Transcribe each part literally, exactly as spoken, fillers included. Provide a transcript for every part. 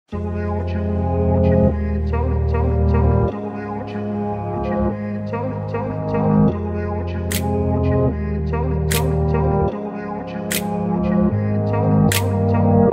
Tell me what you want, what you need. Tell me, tell me, tell me, tell me what you want, what you need. Tell me, tell me, tell me, tell me what you want, what you need. Tell me, tell me, tell me, tell me what you want, what you need. Tell me, tell me, tell me.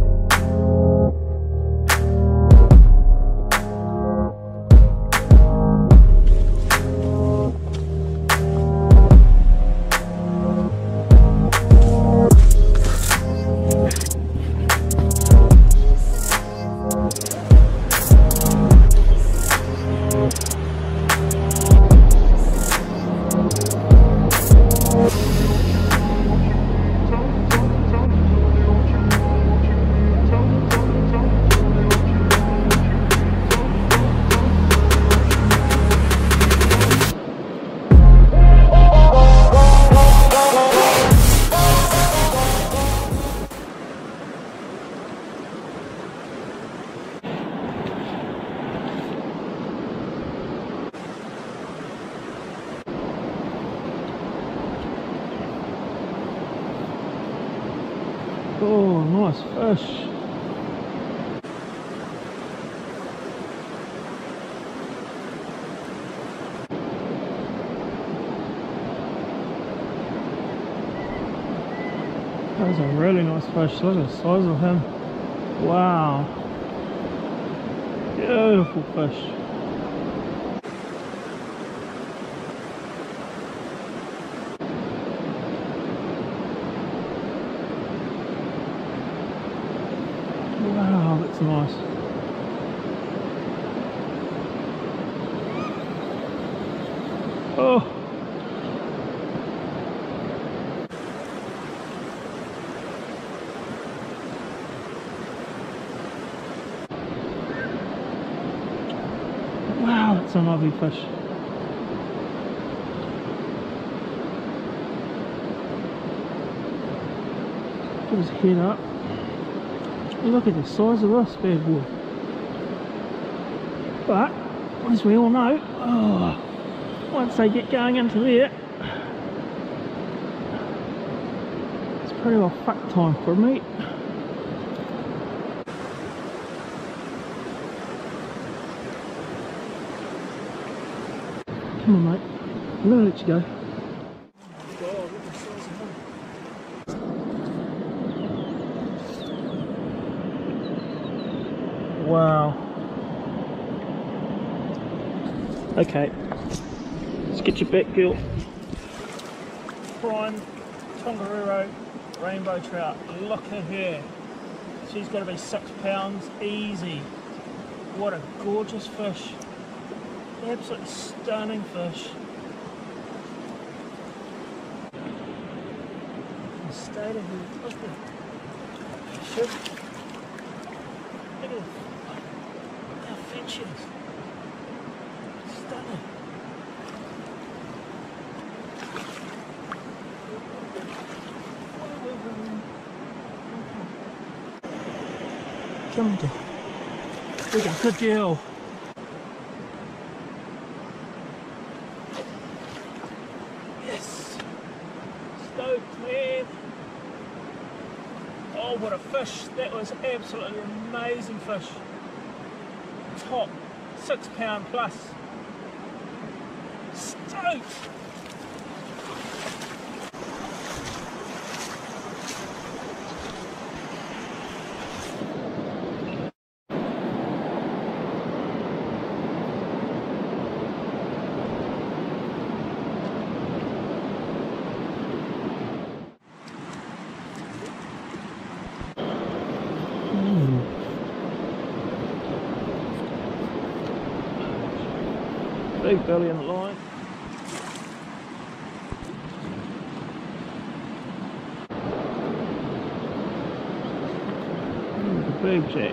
Oh, nice fish. That was a really nice fish. Look at the size of him. Wow. Beautiful fish. Wow, that's nice. Oh. Wow, that's a lovely fish. Put his head up. Look at the size of this bad boy. But, as we all know, oh, once they get going into there, it's pretty well fuck time for me. Come on, mate. I'm gonna let you go. Wow. Okay, let's get your back gill. Prime Tongariro rainbow trout. Look at her. She's got to be six pounds easy. What a gorgeous fish. Absolutely stunning fish. The state of her. Look at the fish. Look at it. How fit she is. Stunning. Come on, dear. We got a good deal. Yes. Stoked, man. Oh, what a fish. That was absolutely amazing fish. Top, six pound plus. Stoked. Big belly in the line. Ooh, the big jack.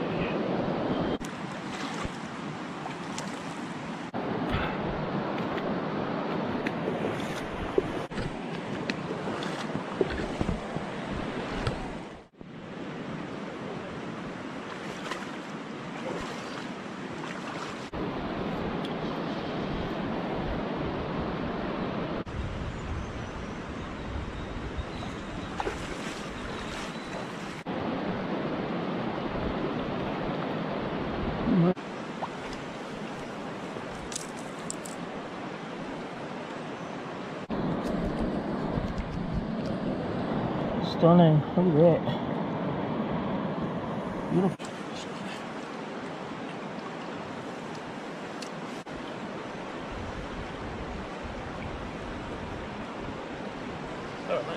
stunning. Look at that. Beautiful. All right, mate.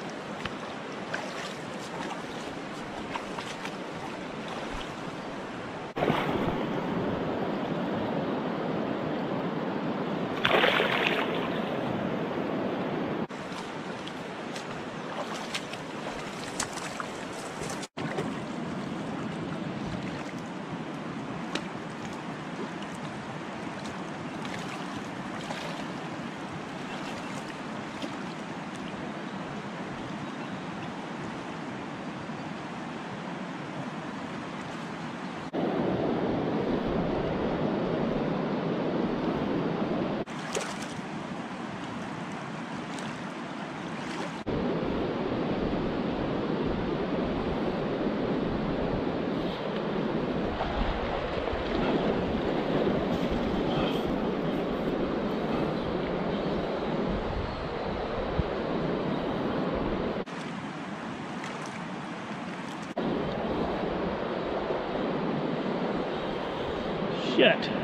Shit.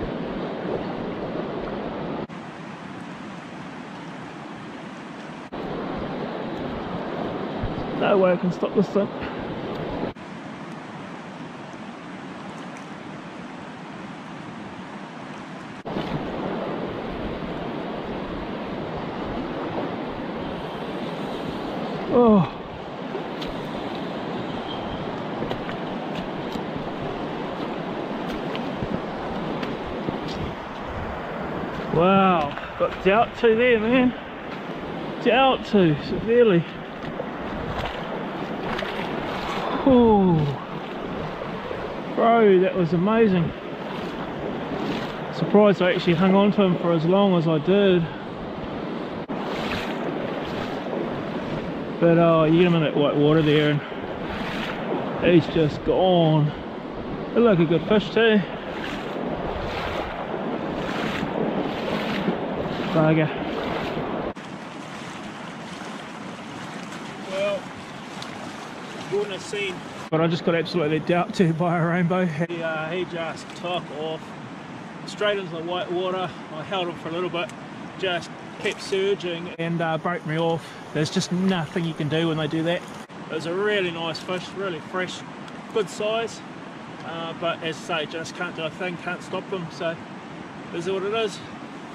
No way I can stop this thing. Oh. Wow, got dealt to there, man. Dealt to severely. Oh, bro, that was amazing. Surprised I actually hung on to him for as long as I did. But oh, you get him in that white water there and he's just gone. Looked like a good fish too. Bugger. Well, you wouldn't have seen. But I just got absolutely dealt to by a rainbow. He, uh, he just took off straight into the white water. I held him for a little bit, just kept surging and uh, broke me off. There's just nothing you can do when they do that. It was a really nice fish, really fresh, good size. Uh, but as I say, just can't do a thing, can't stop them. So this is what it is.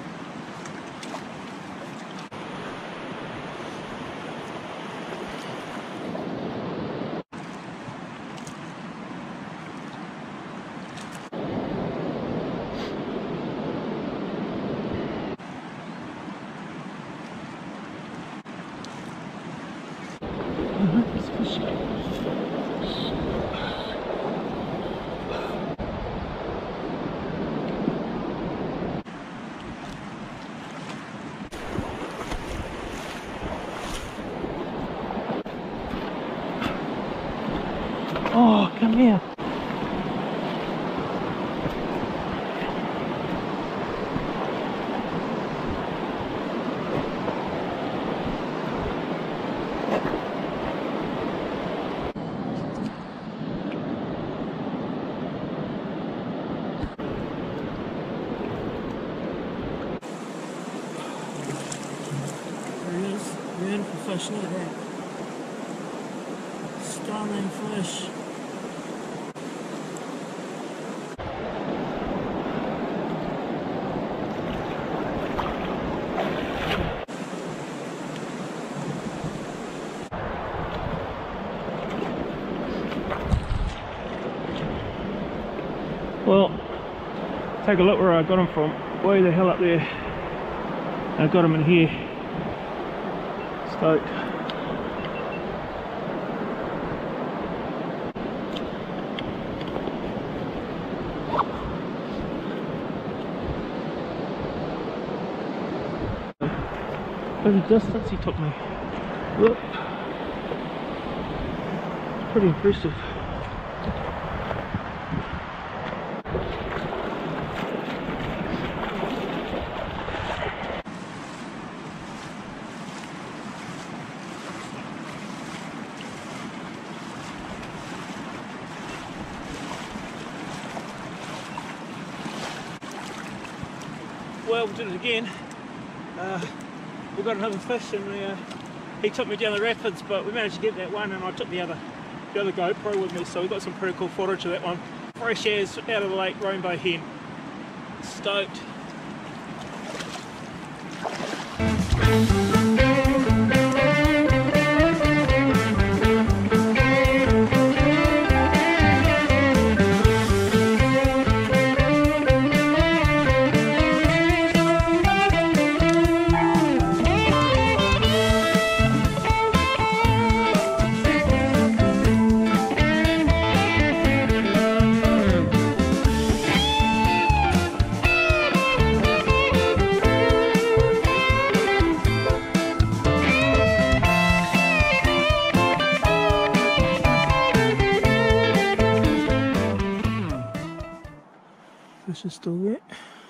Oh, come here. There he is. Beautiful fish, look at that. Stunning fish. Well, take a look where I got him from. Way the hell up there. I got him in here. Stoked. Look at the distance he took me. Look. Pretty impressive. well, we did it again. Uh, we got another fish, and we, uh, he took me down the rapids, but we managed to get that one, and I took the other the other GoPro with me, so we got some pretty cool footage of that one. Fresh as out of the lake, rainbow hen. Stoked. Fish is still wet.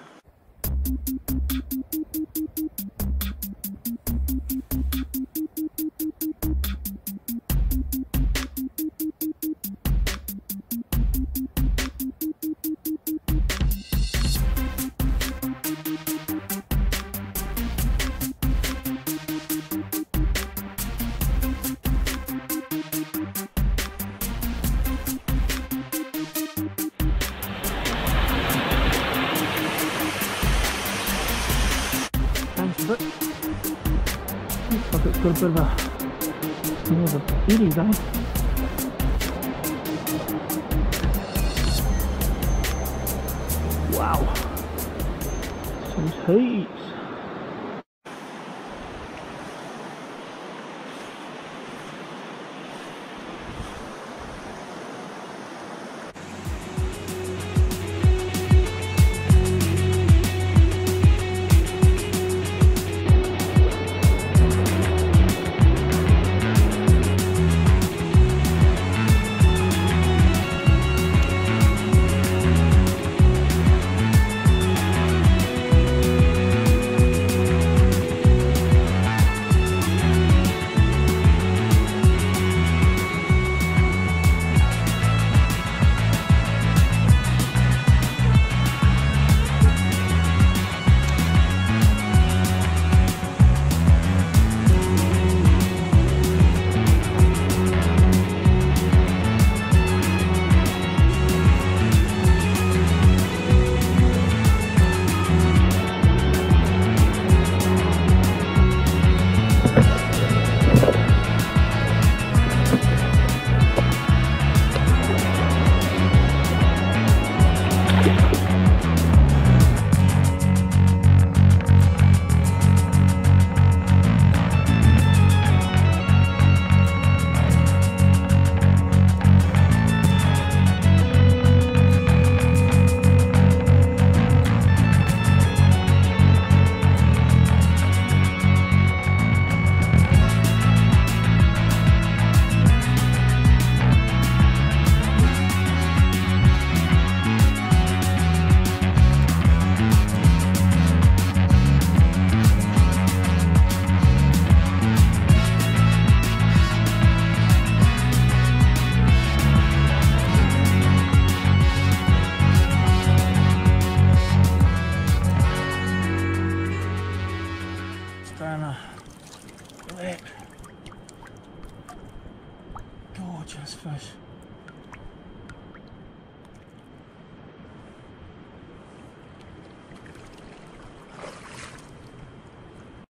But looks like it's got a bit of a more of a eddy though. Wow, some heaps. Look at that. Gorgeous fish.